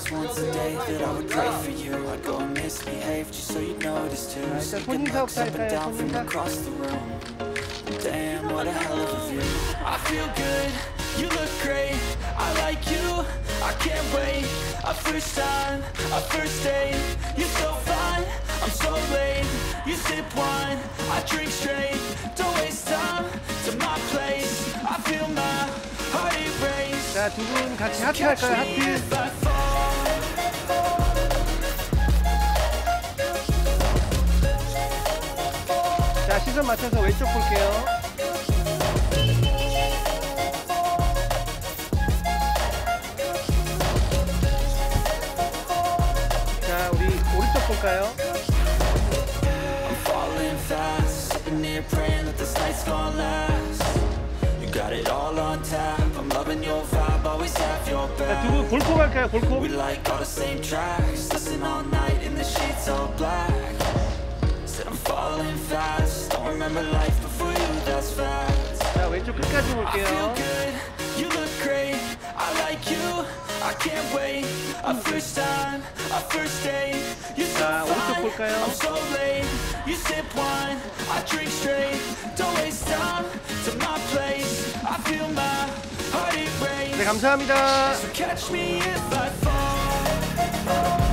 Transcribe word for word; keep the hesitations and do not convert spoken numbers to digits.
just once a day that I would pray for you. I'd go and misbehave just so you'd notice too. Sneaking looks up and down from across the room. Damn, what a hell of a view. I feel good, you look great, I like you, I can't wait. A first time, a first date, you're so fine, I'm so late. You sip wine, I drink straight, don't waste time to my place. I feel my heart erase. 자, 두 분 같이 하트 할까요? 하트. 자, 시선 맞춰서 왼쪽 볼게요. 자, 우리 오른쪽 볼까요? I'm falling fast, sitting here praying that this night's gonna last. You got it all on tap, I'm loving your vibe, always have your back. 자, 두 분 볼코 갈까요? 볼코? We like all the same tracks, listen all night in the sheets all black. Said I'm falling fast, don't remember life before you, that's fact. 자, 왼쪽 끝까지 I feel 볼게요. good, you look great, I like you, I can't wait. A first time, a first date, you're so 자, 오른쪽 fine, 볼까요? I'm so late. You sip wine, I drink straight, don't waste time to my place. I feel my heart erase. 네, 감사합니다. So catch me if I fall.